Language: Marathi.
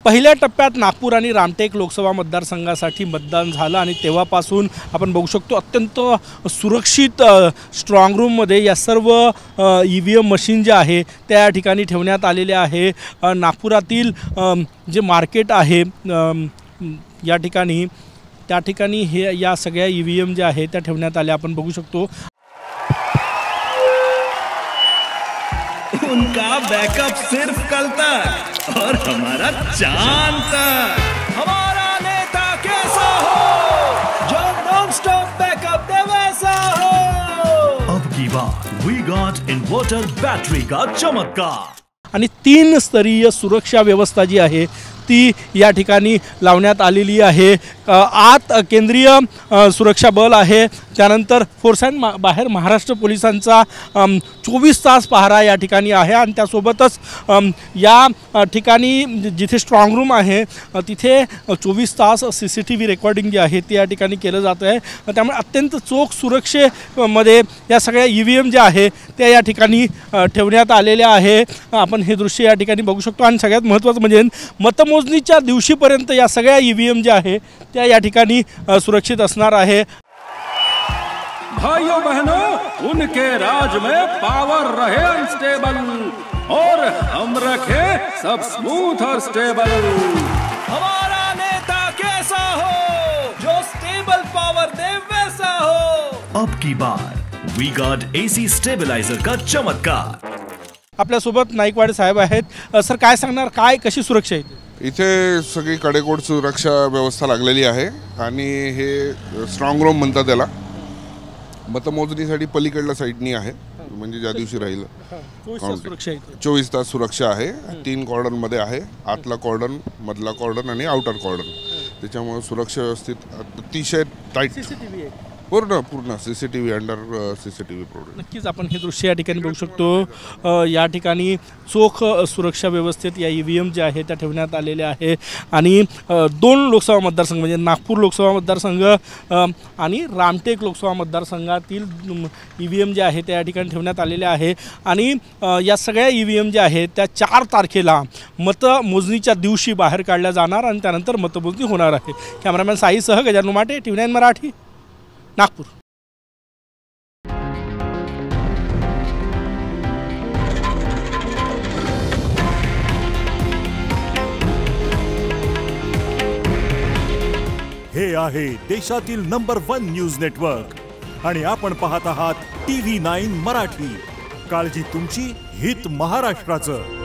पहिल्या टप्प्यात नागपूर आणि रामटेक लोकसभा मतदारसंघासाठी मतदान झालं आणि तेव्हापासून आपण बघू शकतो अत्यंत सुरक्षित स्ट्रॉंग रूममध्ये या सर्व EVM मशीन जे आहे त्या ठिकाणी ठेवण्यात आलेले आहे। नागपुरातील जे मार्केट आहे या ठिकाणी त्या ठिकाणी हे या सगळ्या EVM जे आहे त्या ठेवण्यात आल्या आपण बघू शकतो। उनका बैकअप सिर्फ कल तक और हमारा चांद तक। हमारा नेता कैसा हो जो नॉन स्टॉप बैकअप दे वैसा हो। अब की बार वी गॉट इन्वर्टर बैटरी का चमत्कार आणि 3 स्तरीय सुरक्षा व्यवस्था जी आहे ती या ठिकाणी लावण्यात आलेली आहे। आत केंद्रीय सुरक्षा बल आहे, त्यानंतर फोर्स अँड बाहेर महाराष्ट्र पोलिसांचा 24 तास पहारा या ठिकाणी आहे आणि त्यासोबतच या ठिकाणी जिथे स्ट्रॉंग रूम आहे तिथे 24 तास CCTV रेकॉर्डिंग जे आहे ते या ठिकाणी केलं जात आहे। त्यामुळे अत्यंत चोख सुरक्षेमध्ये या सगळ्या EVM जे आहे त्या या ठिकाणी ठेवण्यात आलेल्या आहे। आपण हे दृश्य या ठिकाणी बघू शकतो आणि सगळ्यात महत्त्वाचं म्हणजे मतमोजणीच्या दिवशीपर्यंत या सगळ्या EVM जे आहे त्या या ठिकाणी सुरक्षित असणार आहे। भाइयों बहनों, उनके राज में पावर रहे अनस्टेबल और हम रखे सब स्मूथ और स्टेबल। हमारा नेता कैसा हो जो स्टेबल पावर दे वैसा हो। अब की बार वी गॉट AC स्टेबलाइजर का चमत्कार। आपल्यासोबत नाईकवाडे साहेब आहेत। सर काय सांगणार, काय कशी सुरक्षा आहे इथे? सगळी कडेकोट सुरक्षा व्यवस्था लागलेली आहे आणि हे स्ट्रॉंग रूम म्हणतात त्याला। मतमोजणीसाठी पलीकडल्या साईडनी आहे, म्हणजे ज्या दिवशी राहील 24 तास सुरक्षा आहे। 3 कॉर्डनमध्ये आहे, आतला कॉर्डन, मधला कॉर्डन आणि आउटर कॉर्डन। त्याच्यामुळे सुरक्षा व्यवस्थित अतिशय टाईट, पूर्ण CCTV अंडर CCTV प्रोडक्ट। नक्कीच आपण हे दृश्य या ठिकाणी बघू शकतो। या ठिकाणी चोख सुरक्षा व्यवस्थेत या EVM जे आहे त्या ठेवण्यात आलेले आहे आणि 2 लोकसभा मतदारसंघ म्हणजे नागपूर लोकसभा मतदारसंघ आणि रामटेक लोकसभा मतदारसंघातील EVM जे आहे त्या या ठिकाणी ठेवण्यात आलेले आहे आणि या सगळ्या EVM जे आहे त्या 4 तारखेला मतमोजणीच्या दिवशी बाहेर काढल्या जाणार आणि त्यानंतर मतमोजणी होणार आहे। कॅमेरामॅन साईसह गजानन माटे, TV9 मराठी, नागपूर। हे आहे देशातील नंबर 1 न्यूज नेटवर्क आणि आपण पाहत आहात TV9 मराठी। काळजी तुमची, हित महाराष्ट्राचं।